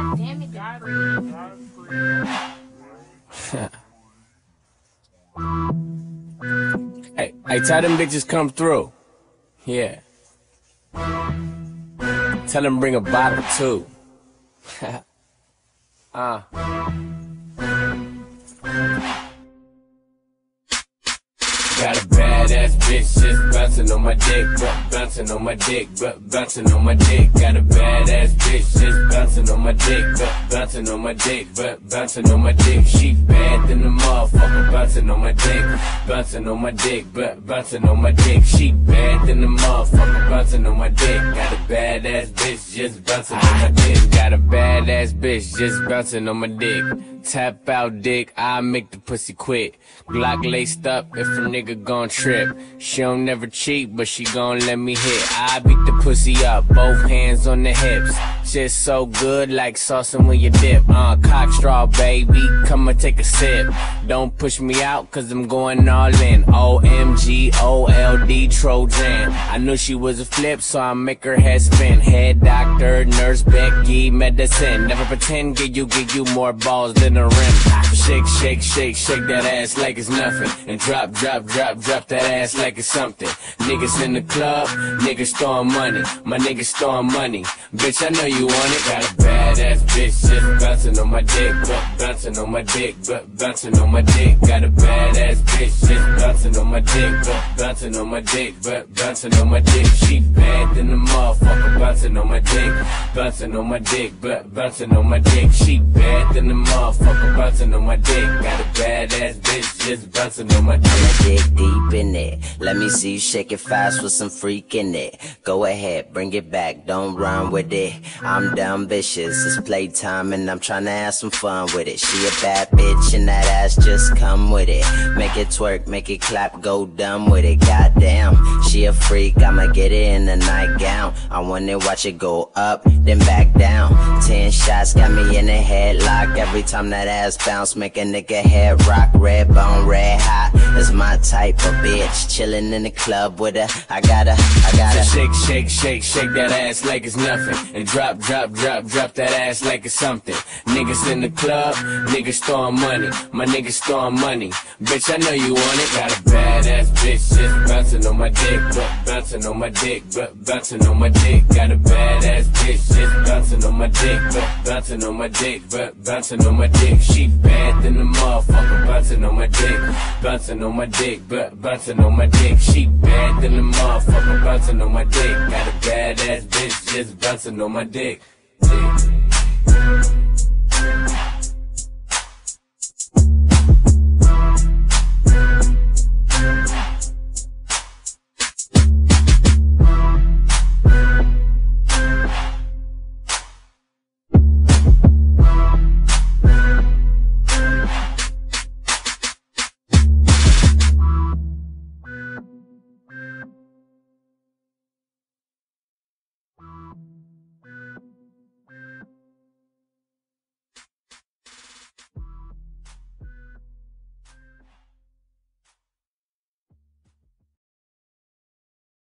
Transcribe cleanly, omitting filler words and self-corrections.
God damn it, Hey, tell them bitches come through. Yeah. Tell them bring a bottle too. Got a badass bitch just bouncing on my dick, bouncing on my dick, bouncing on my dick. Got a badass bitch just bouncing on my dick, bouncing on my dick, bouncing on my dick. She bad than the motherfucker, bouncing on my dick, bouncing on my dick, bouncing on my dick. She bad than the motherfucker, bouncing on my dick. Got a badass bitch just bouncing on my dick. Got a badass bitch just bouncing on my dick. Tap out dick, I make the pussy quit. Glock laced up if a nigga gon' trip. She don't never cheat, but she gon' let me hit. I beat the pussy up, both hands on the hips. Just so good like saucing when you dip. Cock straw, baby, come and take a sip. Don't push me out, cause I'm going all in. OMG, OLD, Trojan. I knew she was a flip, so I make her head spin. Head doctor, nurse, Becky, medicine. Never pretend, give you more balls than a rim. Shake, shake, shake, shake that ass like it's nothing. And drop, drop, drop, drop that ass like it's something. Niggas in the club, niggas throwing money. My niggas throwing money. Bitch, I know you want it. Got a badass bitch just bouncing on my dick, bouncing on my dick, bouncing on my dick. Got a badass bitch just bouncing on my dick, bouncing on my dick, bouncing on my dick. She bad than the motherfucker, bouncing on my dick, bouncing on my dick, bouncing on my dick. She bad than the motherfucker, bouncing on my dick. Got a badass bitch just bouncing on my dick. I'ma dig deep in it. Let me see you shake it fast with some freak in it. Go ahead, bring it back, don't run with it. I'm dumb vicious, it's playtime and I'm tryna have some fun with it. She a bad bitch and that ass just come with it. Make it twerk, make it clap, go dumb with it. Goddamn, she a freak, I'ma get it in a nightgown. I wanna watch it go up, then back down. 10 shots got me in a headlock. Every time that ass bounce, make a nigga head rock. Red bone, red hot, that's my type of bitch. Chillin' in the club with her, I gotta so shake, shake, shake, shake that ass like it's nothing. And drop, drop, drop, drop that ass like it's something. Niggas in the club, niggas throwing money. My niggas throwing money. Bitch, I know you want it. Got a badass bitch just bouncing on my dick, bouncing on my dick, bouncing on my dick. Got a badass bitch just bouncing on my dick, bouncing on my dick, bouncing on my dick. She bad than the motherfucker, bouncing on my dick, bouncing on my dick, bouncing on my dick. She bad than the motherfucker, bouncing on my dick. Got a badass bitch just bouncing on my dick.